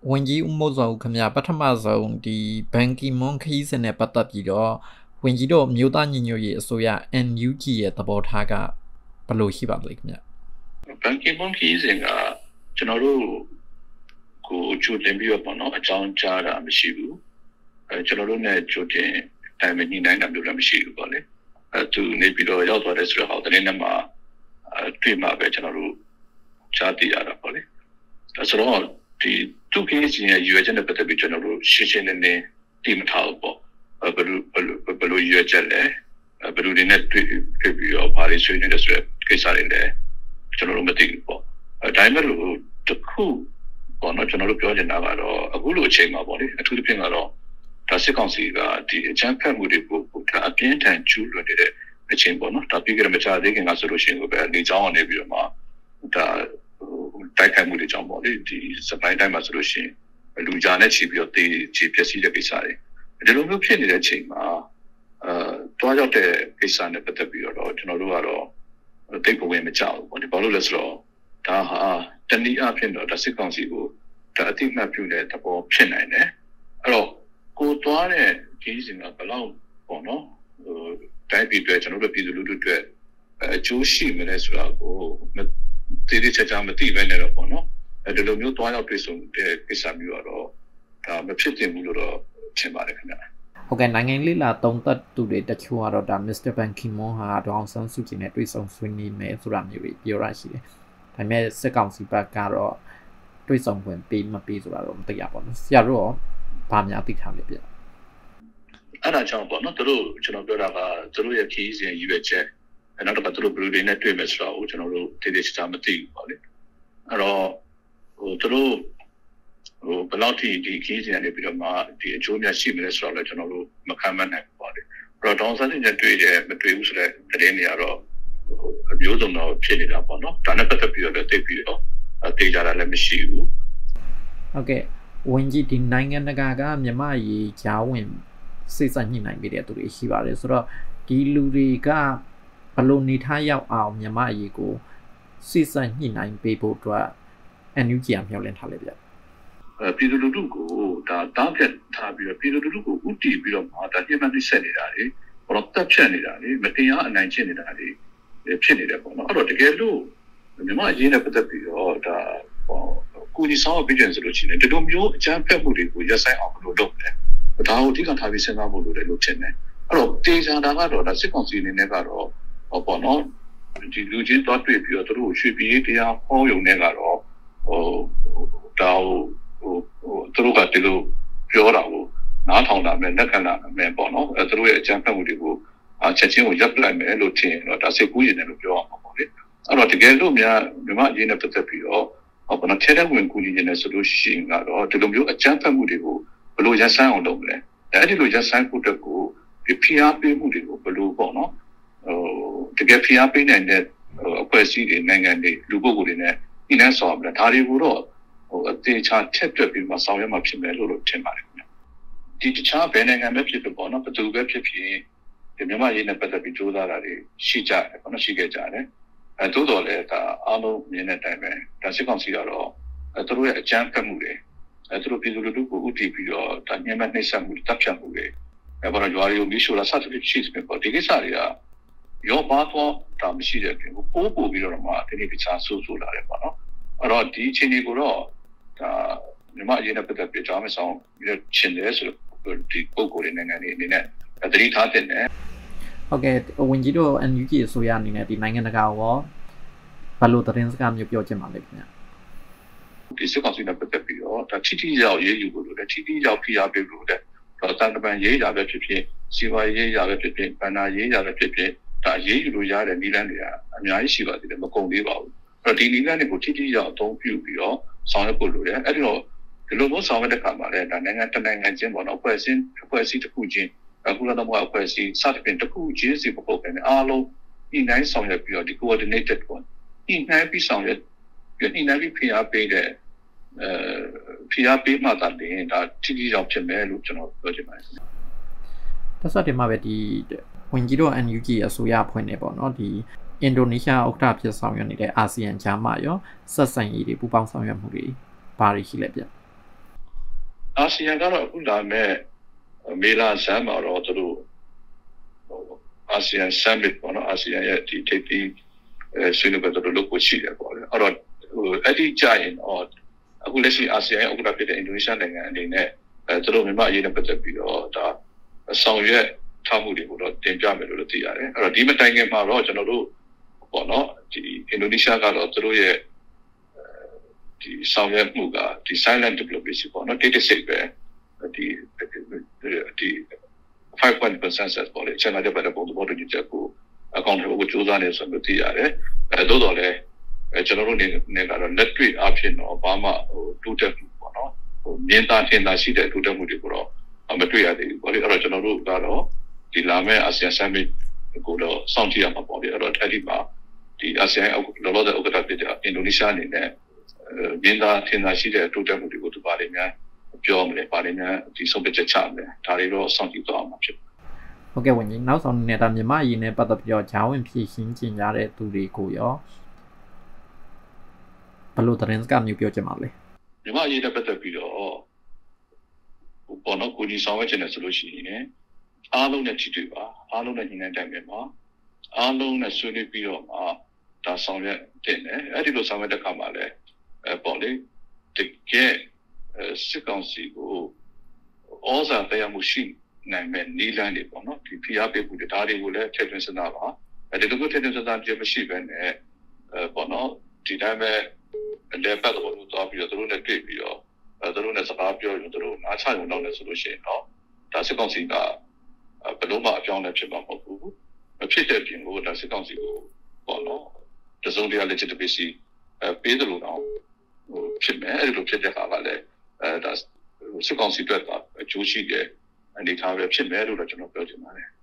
ဝန်ကြီးဦးမိုးစောခင်ဗျာပထမဆုံးဒီဘန်ကီမွန်ခီးစင်နဲ့ပတ်သက်ပြီးတော့ဝန်ကြီးတို့မြို့သားညီညွတ်ရေးအစိုးရ NUG ရဲ့သဘောထားကဘယ်လိုရှိပါလဲခင်ဗျာဘန်ကီမွန်ခီးစင်ကကျွန်တော်တို့ကိုကြိုတင်ပြီးတော့ပေါ့နော်အကြောင်းကြားတာမရှိဘူးကျွန်တော်တို့ ਨੇ ကြိုတင်တိုင်မညှိနှိုင်းတာမျိုးလည်းမရှိဘူးပေါ့လေသူနေပြီးတော့ရောက်သွားတဲ့ဆိုတော့တဲ့နေ့မှာတွေ့မှာပဲကျွန်တော်တို့ကြားသိရတာပေါ့လေဆိုတော့ဒီသူကင်းစီရဲ့ရွေးချက်နဲ့ပတ်သက်ပြီးကျွန်တော်တို့ရှင်းရှင်းလင်းလင်းသိမထားဘူးပေါ့ဘယ်လိုရွေးချက်လဲဘယ်လိုတွေနဲ့တွေ့ပြီးတော့ဘာတွေဆွေးနွေးလဲဆိုတဲ့ကိစ္စတွေလည်းကျွန်တော်တို့မသိဘူးပေါ့ဒါပေမဲ့လို့တခုပေါ့နော်ကျွန်တော်တို့ပြောချင်တာကတော့အခုလိုအချိန်မှာပေါ့လေအထူးသဖြင့်ကတော့ဒါစစ်ကောင်စီကဒီအကြမ်းဖက်မှုတွေကိုအပြင်းထန်ကျူးလွန်နေတဲ့အချိန်ပေါ့နော်ဒါပြီးကြတဲ့မချသေးခင်ကဆိုလို့ရှိရင်ပဲလေကြောင်းကနေပြီးတော့မှဒါတိုက်ခိုက်မှုတွေကြောင့်ပေါ့လေဒီစပိုင်းတိုင်းမှာဆိုလို့ရှိရင်လူကြားနဲ့ချီပြီးတော့တေးချီပျက်စီးတဲ့ကိစ္စတွေဒီလိုမျိုးဖြစ်နေတဲ့အချိန်မှာတွားရောက်တဲ့ကိစ္စနဲ့ပတ်သက်ပြီးတော့ကျွန်တော်တို့ကတော့တိတ်ပဝင်မကြောက်ဘူးပေါ့ဒီဘာလို့လဲဆိုတော့ဒါဟာတနည်းအားဖြင့်တော့ဒါစစ်ကောင်စီကိုဒါအတိအမှတ်ပြုတဲ့သဘောဖြစ်နိုင်တယ်အဲ့တော့ကိုသွားတဲ့ကြီးစဉ်ကဘယ်လောက်ပေါ့နော်တိုင်းပြည်တွေကျွန်တော်တို့ပြည်သူလူထုတွေအကျိုးရှိမလဲဆိုတာကိုတည်တည်ချာချာမသိဘဲနဲ့တော့ပေါ့နော်ဒီလိုမျိုးသွားရောက်တွေ့ဆုံတဲ့ကိစ္စမျိုးကတော့ဒါမဖြစ်တင်ဘူးလို့တော့ထင်ပါတယ်ခင်ဗျာဟုတ်ကဲ့နိုင်ငံလေးလာသုံးသက်သူတွေတချို့ကတော့ဒါ Mr. Ban Ki-moon ဟာဒေါအောင်ဆန်းစုကြည်နဲ့တွေ့ဆုံဆွေးနွေးမယ်ဆိုတာမျိုးပြောရရှိတယ်ဒါပေမဲ့စစ်ကောင်စီဘက်ကတော့တွေ့ဆုံခွင့်ပေးမပေးဆိုတာတော့မသိရပါဘူးဆရာတို့ရောဘာများသိထားလဲဗျအဲ့ဒါကြောင့်ပေါ့နော်တို့ကျွန်တော်ပြောတာကတို့ရဲ့ခီးစဉ်ရွေးချက်နောက်တစ်ခါတို့ဘလူးတွေနဲ့တွေ့မယ်ဆိုတာကိုကျွန်တော်တို့တည်တည်ချာမသိဘူးပေါ့လေအဲ့တော့တို့ဘယ်လောက်ထိဒီခီးစဉ်ကနေပြီးတော့မှဒီအကျိုးများရှိမလဲဆိုတော့လည်းကျွန်တော်တို့မခံမနိုင်ဘူးပေါ့လေအဲ့တော့ဒေါန်ဆန်းနဲ့တွေ့တယ်မတွေ့ဘူးဆိုတဲ့သတင်းတွေကတော့အမျိုးစုံတော့ဖြစ်နေတာပေါ့နော်ဒါနဲ့ပတ်သက်ပြီးတော့သိပြီးတော့တေးကြတာလည်းမရှိဘူးဟုတ်ကဲ့ဝန်ကြီးဒီနိုင်ငံတကာကမြန်မာရေးကြားဝင်စိတ်ဆက်ညှိနှိုင်းပေးတဲ့သူတွေရှိပါတယ်ဆိုတော့ဒီလူတွေကဘလို့နေထားရောက်အောင်မြန်မာရေးကိုစိတ်ဆက်ညှိနှိုင်းပေးဖို့အတွက် NUG အမျှော်လင့်ထားလေဗျပြည်သူလူထုကိုဒါတားပြတ်ထားပြီးတော့ပြည်သူလူထုကိုဥတီပြီးတော့ဒါညှိနှိုင်းဆက်နေတာလေဘာလို့တက်ဖြတ်နေတာလေမတရားအနိုင်ကျင့်နေတာလေဖြစ်နေတယ်ပေါ့နော်အဲ့တော့တကယ်လို့မြန်မာရေးနဲ့ပတ်သက်ပြီးတော့ဒါကိုကြီးဆောင်ပြီးကြဆိုလို့ရှိရင်ဒီလိုမျိုးအကြမ်းဖက်မှုတွေကိုရပ်ဆိုင်အောင်လို့လုပ်တယ်ဒါကိုအဓိကထားပြီးစဉ်းစားဖို့လိုတယ်လို့ထင်တယ်အဲ့တော့တေချာတာကတော့ဒါစစ်ကောင်စီအနေနဲ့ကတော့ပေါ့နော်ဒီလူချင်းတော့တွေ့ပြီးတော့သူတို့ရွှေပြည်တရားဟောရုံနဲ့ကတော့ဒါသူတို့ကဒီလိုပြောတာကိုနားထောင်တာမဲ့လက်ခံတာမဲ့ပေါ့နော်သူတို့ရဲ့အကြမ်းဖက်မှုတွေကိုချက်ချင်းကိုရပ်ပလိုက်မယ်လို့ထင်တော့ဒါစစ်ကူးရင်လည်းလို့ပြောအောင်ပေါ့လေအဲ့တော့တကယ်လို့များမြန်မာအရေးနဲ့ပတ်သက်ပြီးတော့ဘာလို့ထဲထဲဝင်ကူညီနေဆိုလို့ရှိရင်ကတော့ဒီလိုမျိုးအကြမ်းဖက်မှုတွေကိုဘယ်လိုရပ်ဆိုင်းအောင်လုပ်မလဲအဲ့ဒီလိုရပ်ဆိုင်းဖို့အတွက်ကိုဒီဖိအားပေးမှုတွေကိုဘယ်လိုပေါ့နော်တကယ်ဖိအားပေးနိုင်တဲ့အဖွဲ့အစည်းတွေနိုင်ငံတွေလူပုဂ္ဂိုလ်တွေနဲ့ညှိနှိုင်းဆောင်ရမယ်ဒါတွေကိုတော့အသေးချာထက်တွက်ပြီးမှဆောင်ရွက်မှာဖြစ်မယ်လို့ထင်ပါတယ်ခင်ဗျဒီတခြားဘယ်နိုင်ငံပဲဖြစ်ဖြစ်ပေါ့နော်ဘယ်သူပဲဖြစ်ဖြစ်ဒီမြန်မာရေးနဲ့ပတ်သက်ပြီးကြိုးစားတာတွေရှိကြတယ်ပေါ့နော်ရှိခဲ့ကြတယ်သို့တော်လည်းဒါအားလုံးမြင်တဲ့အတိုင်းပဲဒါစစ်ကောင်စီကတော့သူတို့ရဲ့အကြမ်းဖက်မှုတွေသူတို့ပြည်သူလူထုကိုဥတီပြီးတော့ဒါညှဉ်းပန်းနှိပ်စက်မှုတပ်ဖြတ်မှုတွေဘာလို့ရွာတွေကိုမီးရှို့လာစသဖြင့်ရှိတယ်ပေါ့ဒီကိစ္စတွေကရောပါတော့ဒါမရှိတဲ့ပြင်ကိုပို့ပြီးတော့မှဒီနေ့တခြားဆိုးလာတယ်ပေါ့နော်အဲ့တော့ဒီအချိန်ကြီးကိုတော့ဒါမြန်မာအရေးနဲ့ပတ်သက်ပြီးကြားမဆောင်ပြီးရှင်းတယ်ဆိုတော့ဒီပုံကိုယ်တွေနိုင်ငံတွေအနေနဲ့သတိထားတဲ့နဲ့ဟုတ်ကဲ့ဝန်ကြီးတို့ NUG အစိုးရအနေနဲ့ဒီနိုင်ငံတကာရောဘယ်လိုသတင်းစကားမျိုးပြောချင်ပါလဲခင်ဗျာဒီစစ်ကောင်စီနဲ့ပတ်သက်ပြီးတော့ဒါထိရောက်ရေးယူဖို့လိုတယ်ထိရောက်ဖိအားပေးလို့တဲ့တော့တန်တပန်ရေးရပဲဖြစ်ဖြစ်စီဝါရေးရပဲဖြစ်ဖြစ်ဗန္နာရေးရပဲဖြစ်ဖြစ်ဒါရေးယူလို့ရတဲ့နည်းလမ်းတွေကအများကြီးရှိပါသေးတယ်မကုန်သေးပါဘူးအဲ့တော့ဒီနည်းလမ်းတွေကိုထိရောက်အသုံးပြုပြီးတော့ဆောင်ရွက်ဖို့လိုတယ်အဲ့ဒီတော့ဒီလိုမျိုးဆောင်ရွက်တဲ့အခါမှာလည်းဒါနိုင်ငံတနိုင်ငံချင်းပေါ့နော်အဖွဲ့အစည်းတစ်ခုချင်းအခုလာတော့အဖွဲ့အစည်းစသဖြင့်တစ်ခုချင်းစီပုဂ္ဂိုလ်တွေအားလုံးညှိနှိုင်းဆောင်ရွက်ပြီးတော့ဒီ coordinated ပေါ့ညှိနှိုင်းပြီးဆောင်ရွက်ညှိနှိုင်းပြီးဖိအားပေးတဲ့ဖိအားပေးမှသာလျှင်ဒါထိရောက်ဖြစ်မယ်လို့ကျွန်တော်ပြောချင်ပါတယ်တဆတ်တင်မှာပဲဒီဝန်ကြီးတို့ NUG အစိုးရအဖွဲ့နေပေါ့နော်ဒီအင်ဒိုနီးရှားဥက္ကဋ္ဌဖြစ်ဆောင်ရွက်နေတဲ့အာဆီယံဂျာမရောဆက်ဆံရေးတွေပူးပေါင်းဆောင်ရွက်မှုတွေဘာတွေရှိလဲဗျအာဆီယံကတော့အခုလာမဲ့မေလာဆမ်မှာတော့သူတို့အာဆီယံ summit ပေါ့နော်အာဆီယံရဲ့ဒီထိပ်သီးဆွေးနွေးပွဲတို့လုပ်ဖို့ရှိတယ်ပေါ့လေအဲ့တော့အဲ့ဒီကြရင်တော့အခုလက်ရှိအာဆီယံရဲ့ဥက္ကဋ္ဌဖြစ်တဲ့အင်ဒိုနီးရှားနိုင်ငံအနေနဲ့သူတို့မြန်မာအရေးနဲ့ပတ်သက်ပြီးတော့ဒါဆောင်ရွက်ထားမှုတွေကိုတော့တင်ပြမယ်လို့သိရတယ်အဲ့တော့ဒီမတိုင်ခင်မှာတော့ကျွန်တော်တို့ပေါ့နော်ဒီအင်ဒိုနီးရှားကတော့သူတို့ရဲ့ဒီဆောင်ရွက်မှုကဒီ silent diplomacy ပေါ့နော်တိတ်တဆိတ်ပဲဒီ5% consensus ပေါ့လေကျွန်တော်တို့ဘယ်လိုပုံသဘောတူညီချက်ကိုအကောင့်တွေကိုစူးစမ်းနေဆိုလို့သိရတယ်သို့တော်လည်းကျွန်တော်တို့နေကတော့လက်တွေ့အဖြစ်တော့ဘာမှတိုးတက်မှုပေါ့နော်မြင်သာထင်သာရှိတဲ့တိုးတက်မှုတွေကိုတော့မတွေ့ရသေးဘူးပေါ့လေအဲ့တော့ကျွန်တော်တို့ကတော့ဒီလာမယ့် ASEAN Summit ကိုတော့စောင့်ကြည့်ရမှာပေါ့လေအဲ့တော့အဲ့ဒီမှာဒီ ASEAN လောလောဆယ်ဥက္ကဋ္ဌဖြစ်တဲ့အင်ဒိုနီးရှားအနေနဲ့မြင်သာထင်သာရှိတဲ့တိုးတက်မှုတွေကိုသူပါလိမ့်မယ်ပြောမလဲပါလိမ့်မယ်ဒီဆုံးဖြတ်ချက်ချမယ်ဒါတွေတော့စောင့်ကြည့်သွားမှာဖြစ်ဟုတ်ကဲ့ဝန်ကြီးနောက်ဆုံးနေတာမြန်မာအရေးနဲ့ပတ်သက်ပြီးတော့ဂျာဝင်ဖြည့်ရှင်းကျင်ကြတဲ့သူတွေကိုရောဘယ်လိုသတင်းစကားမျိုးပြောချင်ပါလဲမြန်မာအရေးနဲ့ပတ်သက်ပြီးတော့ပေါ်တော့ကိုကြီးဆောင်ရွက်ချင်တယ်ဆိုလို့ရှိရင်အားလုံးနဲ့ထိတွေ့ပါအားလုံးနဲ့ညီနိုင်တိုင်းမှာအားလုံးနဲ့ဆွေးနွေးပြီးတော့ဒါဆောင်ရွက်တင်တယ်အဲ့ဒီလိုဆောင်ရွက်တဲ့အခါမှာလည်းပေါ်လေတကယ်စစ်ကောင်စီကိုဩဇာတရားမှုရှိနိုင်မဲ့နီးလန်းတွေပေါ့နော်ဒီဖိအားပေးမှုတွေဒါတွေကိုလည်းထည့်သွင်းစဉ်းစားပါဒီလိုမျိုးထည့်သွင်းစဉ်းစားခြင်းမရှိဘဲနဲ့ပေါ့နော်ဒီတိုင်းပဲလက်ပတ်တော်လို့သွားပြီးတော့သူတို့နဲ့တွေ့ပြီးတော့သူတို့နဲ့စကားပြောရင်သူတို့နားချရုံတော့လည်းဆိုလို့ရှိရင်တော့ဒါစစ်ကောင်စီကဘယ်လိုမှအပြောင်းလဲဖြစ်မှာမဟုတ်ဘူးမဖြစ်တဲ့ပြင်ကိုဒါစစ်ကောင်စီကိုပေါ့နော်တစုံတရာ legitimacy ပေးတယ်လို့တော့ဖြစ်မယ်အဲ့လိုဖြစ်တဲ့အခါကလည်းဒါစစ်ကောင်စီအတွက်ကအကျိုးရှိတဲ့အနေအထားပဲဖြစ်မယ်လို့တော့ကျွန်တော်ပြောချင်ပါတယ်